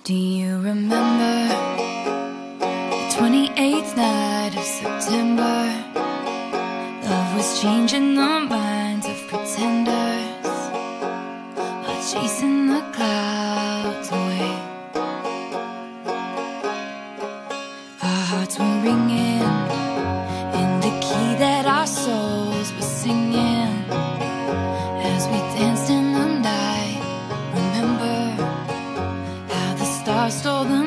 Do you remember the 28th night of September? Love was changing the minds of pretenders while chasing the clouds away. Our hearts were ringing in the key that our souls were singing as we danced in the night. Remember how the stars stole the